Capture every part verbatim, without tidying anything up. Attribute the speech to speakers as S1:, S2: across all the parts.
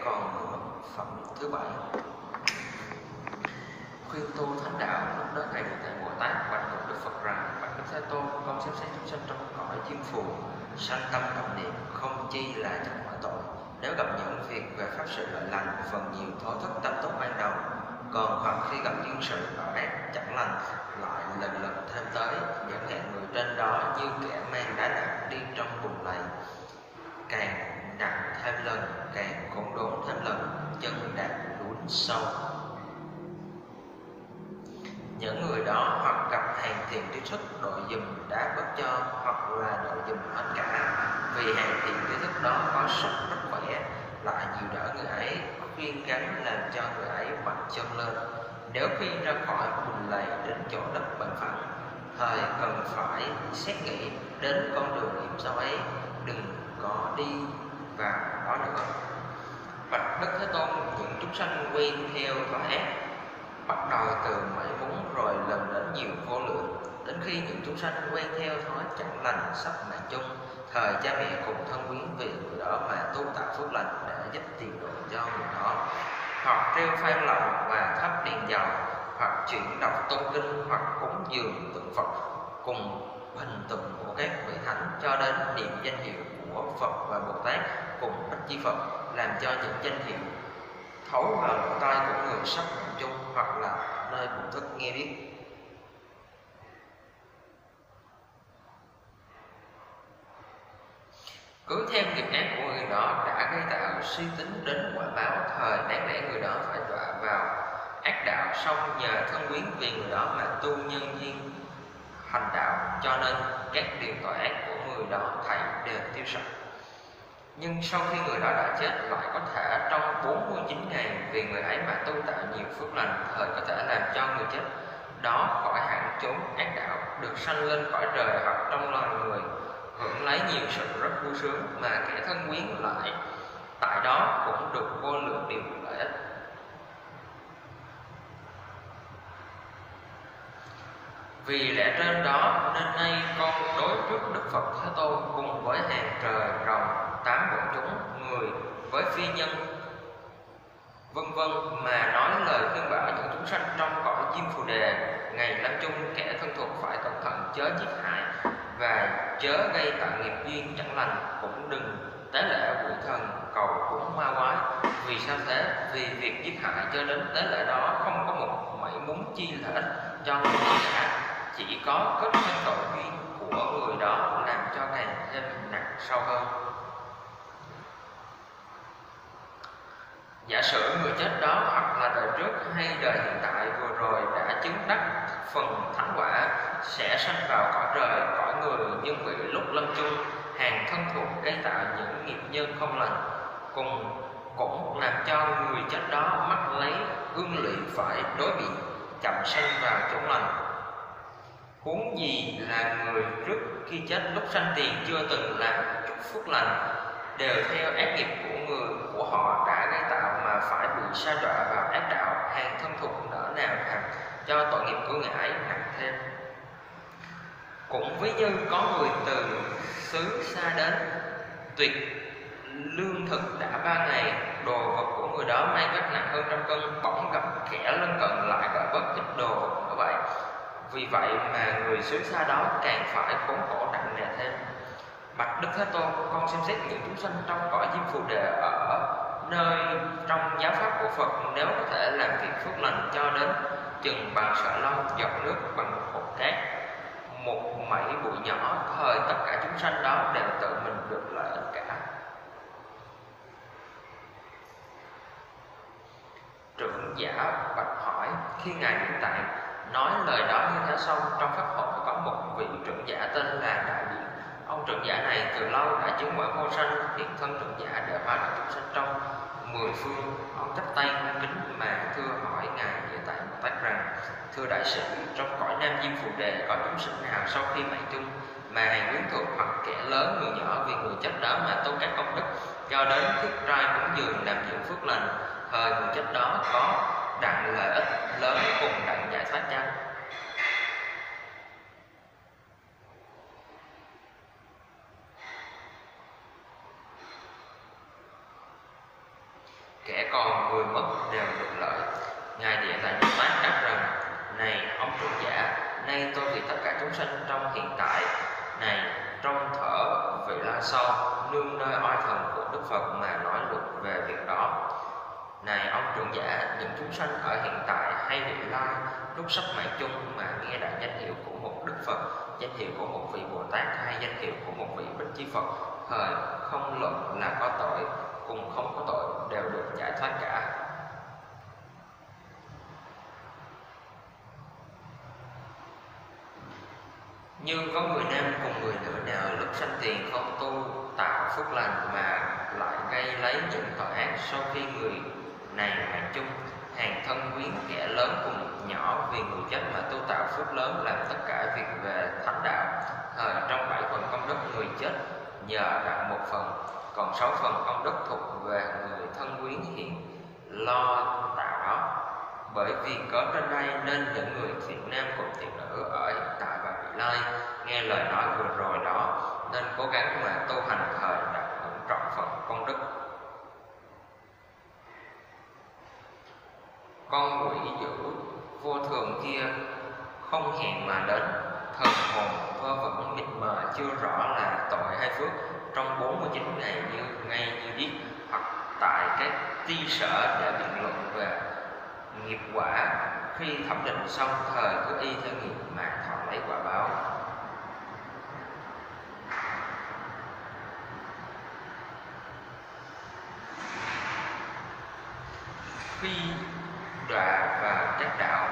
S1: còn nữa. Phẩm thứ bảy. Khuyên tu thánh đạo. Lúc đó thầy Địa Tạng Bồ Tát bạch cùng Đức Phật rằng: bạch Đức Thế Tôn, con xem xét chúng sanh trong cõi diêm phù, sanh tâm động niệm, không chi là chẳng quả tội. Nếu gặp những việc về pháp sự lợi lành, phần nhiều thối thức tâm tốt ban đầu, còn hoặc khi gặp duyên sự tội ác chẳng lành, lại lần lần thêm tới, những hạng người trên đó như kẻ mang đá nặng đi trong bùn lầy, càng nặng thêm lần, càng khốn đốn thêm lần, chân đạp lún sâu. Những người đó hoặc gặp hàng thiền trí thức đội dùm đá bớt cho, hoặc là đội dùm hết cả, vì hàng thiền trí thức đó có sức rất khỏe, lại nhiều đỡ người ấy, khuyên gắn làm cho người ấy mạnh chân lên. Nếu khi ra khỏi bùn lầy đến chỗ đất bằng phẳng, thời cần phải xét nghĩ đến con đường hiểm sao ấy, đừng có đi vào đó nữa. Bạch Đức Thế Tôn, những chúng sanh quen theo thói ác, bắt đầu từ mấy muốn rồi lần đến nhiều vô lượng, đến khi những chúng sanh quen theo thói chẳng lành sắp mạng chung, thời cha mẹ cùng thân quyến vì người đó mà tu tạo phước lành để giúp tiền độ cho người đó, hoặc treo phan lậu và thắp đèn dầu, hoặc chuyển đọc tôn kinh, hoặc cúng dường tượng Phật, cùng hình tụng của các vị thánh, cho đến niệm danh hiệu của Phật và Bồ Tát cùng Bích Chi Phật, làm cho những danh hiệu thấu vào lỗ tai của người sắp mạng chung, hoặc là nơi bổn thức nghe biết. Cứ theo nghiệp ác của người đó đã gây tạo suy tính đến quả báo, thời đáng lẽ người đó phải đọa vào ác đạo, xong nhờ thân quyến vì người đó mà tu nhân duyên hành đạo, cho nên các điều tội ác của người đó thầy đều tiêu sạch. Nhưng sau khi người đó đã chết, lại có thể trong bốn mươi chín ngày vì người ấy mà tu tạo nhiều phước lành, thời có thể làm cho người chết đó khỏi hẳn chốn ác đạo, được sanh lên cõi trời hoặc trong loài người, hưởng lấy nhiều sự rất vui sướng, mà kẻ thân quyến lại tại đó cũng được vô lượng điều lợi ích. Vì lẽ trên đó nên nay con đối trước Đức Phật Thế Tôn cùng với hàng trời rồng tám bổn chúng người với phi nhân vân vân mà nói lời khuyên bảo những chúng sanh trong cõi diêm phù đề, ngày lâm chung kẻ thân thuộc phải cẩn thận chớ giết hại và chớ gây tạo nghiệp duyên chẳng lành, cũng đừng tế lễ quỷ thần cầu cúng ma quái. Vì sao thế? Vì việc giết hại cho đến tế lễ đó không có một mảy muốn chi lợi ích cho người cả, chỉ có kết thêm tội duyên của người đó, làm cho càng thêm nặng sâu hơn. Giả sử người chết đó hoặc là đời trước hay đời hiện tại vừa rồi đã chứng đắc phần thánh quả, sẽ sanh vào cõi trời, cõi người, nhưng vì lúc lâm chung hàng thân thuộc gây tạo những nghiệp nhân không lành, cùng cũng làm cho người chết đó mắc lấy ương lụy phải đối biện, chậm sanh vào chốn lành. Huống gì là người trước khi chết lúc sanh tiền chưa từng làm chút phước lành, đều theo ác nghiệp của người của họ đã gây tạo mà phải bị sa đọa vào ác đạo, hàng thân thuộc nỡ nào làm cho tội nghiệp của người ấy nặng thêm. Cũng ví như có người từ xứ xa đến, tuyệt lương thực đã ba ngày, đồ vật của người đó mang vác nặng hơn trăm cân, bỗng gặp kẻ lân cận lại gọi bớt ít đồ vật nữa vậy. Vì vậy mà người xứ xa đó càng phải khốn khổ nặng nề thêm. Bạch Đức Thế Tôn, con xem xét những chúng sanh trong cõi diêm phù đề ở nơi trong giáo pháp của Phật, nếu có thể làm việc phước lành cho đến chừng bằng sợi lông, giọt nước bằng một hột cát, một mảy bụi nhỏ, thời tất cả chúng sanh đó đều tự mình được lợi ích cả. Trưởng giả bạch hỏi: khi ngài hiện tại nói lời đó như thế xong, trong pháp hội có một vị trưởng giả tên là Đại Biện. Ông trưởng giả này từ lâu đã chứng quả vô sanh, hiện thân trưởng giả để hóa độ chúng sanh trong mười phương. Ông chắp tay cung kính mà thưa hỏi ngài Địa Tạng Bồ Tát rằng: thưa đại sĩ, trong cõi Nam Diêm Phù Đề có chúng sinh nào sau khi mạng chung mà hàng quyến thuộc hoặc kẻ lớn người nhỏ vì người chết đó mà tu các công đức cho đến thiết trai cúng dường làm những phước lành, thời người chết đó có đặng lợi ích lớn cùng đặng giải thoát chăng? kẻ còn người mất đều được lợi. Ngài Địa Tạng Bồ Tát đáp rằng: này ông trưởng giả, nay tôi vì tất cả chúng sanh trong hiện tại này trong thở vị la sau nương nơi oai thần của Đức Phật mà nói luật về việc đó. Này ông trưởng giả, những chúng sanh ở hiện tại hay vị lai lúc sắp mạng chung mà nghe đại danh hiệu của một Đức Phật, danh hiệu của một vị Bồ Tát hay danh hiệu của một vị Bích Chi Phật, thời không luận là có tội cùng không có tội đều được giải thoát cả. Nhưng có người nam cùng người nữ nào lúc sanh tiền không tu tạo phước lành mà lại gây lấy những tội ác, sau khi người này mạng chung, hàng thân quyến kẻ lớn cùng nhỏ vì người chết mà tu tạo phước lớn, làm tất cả việc về thánh đạo, thời trong bảy phần công đức người chết nhờ đạt một phần, còn sáu phần công đức thuộc về người thân quyến hiện lo tạo đó. Bởi vì có trên đây nên những người thiện nam cùng thiện nữ ở hiện tại và vị lai nghe lời nói vừa rồi đó, nên cố gắng mà tu hành thời đạt hưởng trọn phần công đức. Con quỷ dữ vô thường kia không hẹn mà đến, thần hồn vơ vẩn mịt mờ chưa rõ là tội hay phước, trong bốn mươi chín ngày như ngay như điếc, hoặc tại các ti sở để biện luận về nghiệp quả, khi thẩm định xong thời cứ y theo nghiệp mà thọ lấy quả báo. Khi đọa và các đạo,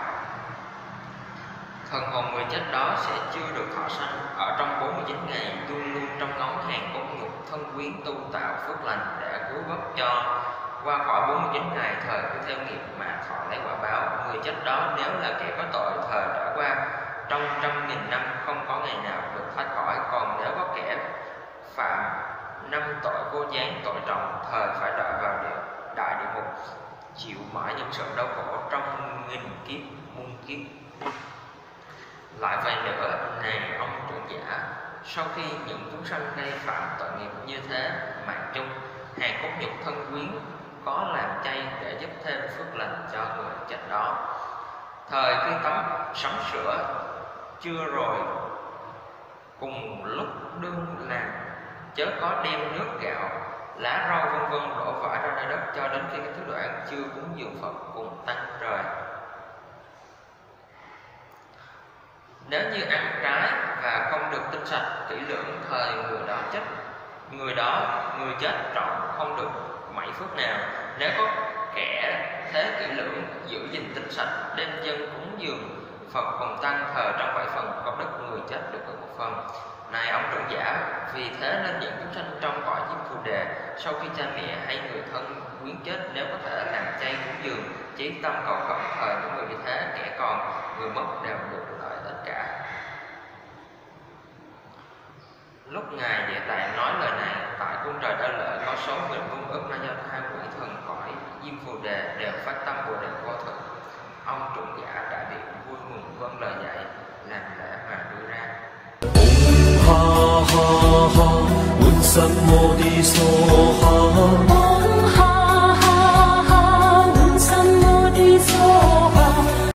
S1: thần hồn người chết đó sẽ chưa được thọ sanh ở trong bốn mươi chín ngày, luôn luôn trong ngóng hàng cốt nhục thân quyến tu tạo phước lành để cứu vớt cho. Qua khỏi bốn mươi chín ngày thời cứ theo nghiệp mà thọ lấy quả báo. Người chết đó nếu là kẻ có tội thời đã qua, trong trăm nghìn năm không có ngày nào được thoát khỏi. Còn nếu có kẻ phạm năm tội vô gián tội trọng, thời phải đọa vào địa, đại địa ngục, chịu mãi những sự đau khổ trong nghìn kiếp muôn kiếp. Lại vậy nữa, này ông trưởng giả, sau khi những chúng sanh gây phạm tội nghiệp như thế mạng chung, hàng cốt nhục thân quyến có làm chay để giúp thêm phước lành cho người chết đó. Thời khi tắm sắm sữa chưa rồi, cùng lúc đương làm, chớ có đem nước gạo, lá rau vân vân đổ vãi ra nơi đất, cho đến khi các thứ đồ ăn chưa cúng dường Phật cùng tăng trời. Nếu như ăn trái và không được tinh sạch kỹ lưỡng, thời người đó chết, người đó người chết trọn không được mảy phước nào. Nếu có kẻ thế kỹ lưỡng giữ gìn tinh sạch, đem dân cúng dường Phật cùng tăng, thời trong bảy phần công đức người chết được hưởng một phần. Này ông trưởng giả, vì thế nên những chúng sanh trong cõi diêm phù đề, sau khi cha mẹ hay người thân quyến chết, nếu có thể làm chay cúng dường, chí tâm cầu khẩn, thời những người như thế, kẻ còn người mất đều được lợi tất cả. Lúc ngài Địa Tạng nói lời này, tại cung trời Đa Lợi có số mười vương ức na do hai quỷ thần cõi diêm phù đề đều phát tâm bồ đề vô thượng. Ông trưởng giả đại điện vui mừng vâng lời dạy, làm lễ mà đưa ra. Ha ha ha, Bụt Sam Mô Đi So Ha.